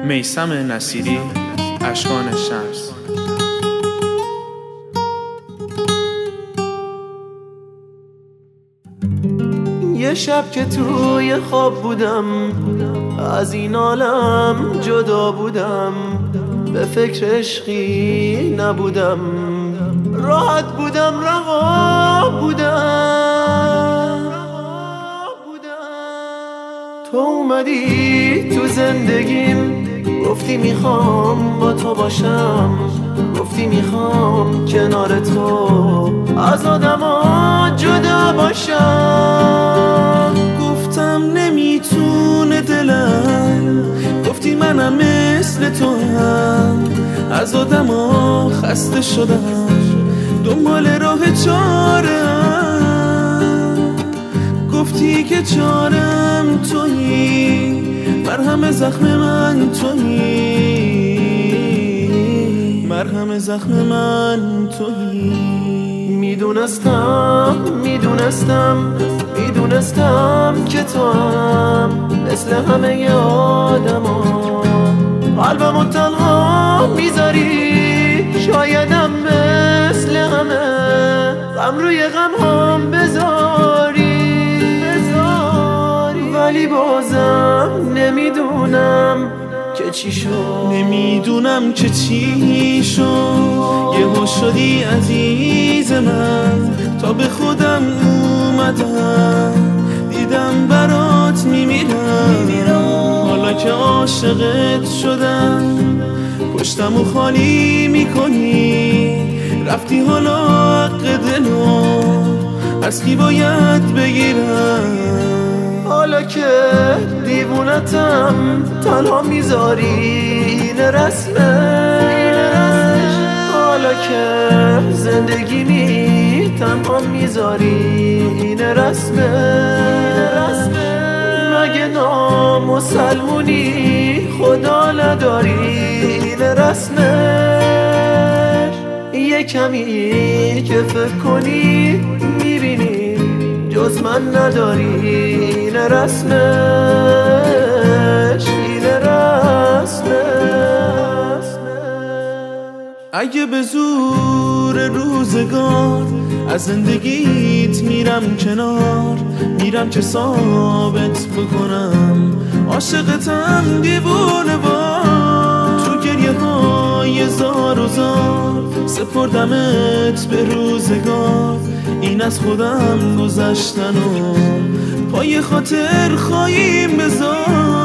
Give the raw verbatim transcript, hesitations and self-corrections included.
میثم نصیری، اشکان شمس. یه شب که توی خواب بودم، از این عالم جدا بودم، به فکر عشقی نبودم، راحت بودم، رها بودم. تو اومدی تو زندگیم، گفتی میخوام با تو باشم، گفتی میخوام کنار تو از آدما جدا باشم. گفتم نمیتونه دلم، گفتی منم مثل تو هم، از آدما خسته شدم، دنبال راه چاره‌ام. گفتی که چارم تویی، مرهم زخم من تویی، مرهم زخم من تویی. میدونستم میدونستم میدونستم که تو هم مثل همه آدما قلبمو تنها میذاری، شایدم مثل همه غم روی غم هم بذاری، ولی بازم نمیدونم که چی شد، نمیدونم که چی شد. یهو شدی عزیز من، تا به خودم اومدم، دیدم برات میمیرم. حالا که عاشقت شدم، پشتمو خالی میکنی، رفتی حالا حق دلو از کی باید بگیرم؟ حالا که دیوونتم تنها میذاری، این رسمه. حالا که زندگی می تنها میذاری، این رسمه. مگه نامسلمونی خدا نداری، این رسمه. یه کمی که فکر کنی میبینی جز من نداری، این رسمش، این رسمش. اگه به زور روزگار از زندگیت میرم کنار، میرم که ثابت بکنم عاشقتم دیوونه وار. تو گریه های زار و زار سپردمت به روزگار، این از خودم گذشتن و پای خاطر خواهیم بذار.